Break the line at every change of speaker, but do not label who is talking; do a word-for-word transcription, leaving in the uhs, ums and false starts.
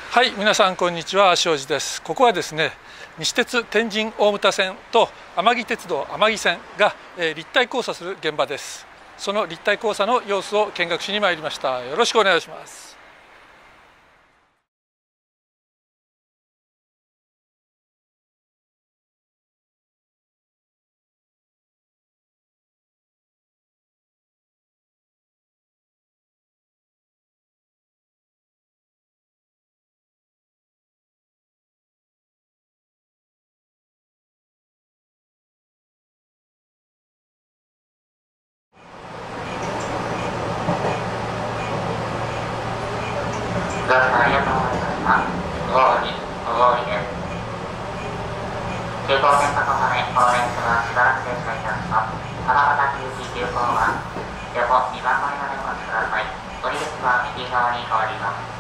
はい、皆さんこんにちは、庄司です。ここはですね、西鉄天神大牟田線と甘木鉄道甘木線が、えー、立体交差する現場です。その立体交差の様子を見学しに参りました。よろしくお願いします。
ご視聴ありがとうございました。ご号に、ご号にです。急行電化のため、この電車はしばらく停車いたします。七夕きゅうき急行は、横にばん乗りまでお待ちください。降り口は右側に変わります。